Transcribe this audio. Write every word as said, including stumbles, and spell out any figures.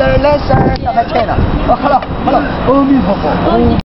来事儿，那还拆呢。哦，好了好了，阿弥陀佛。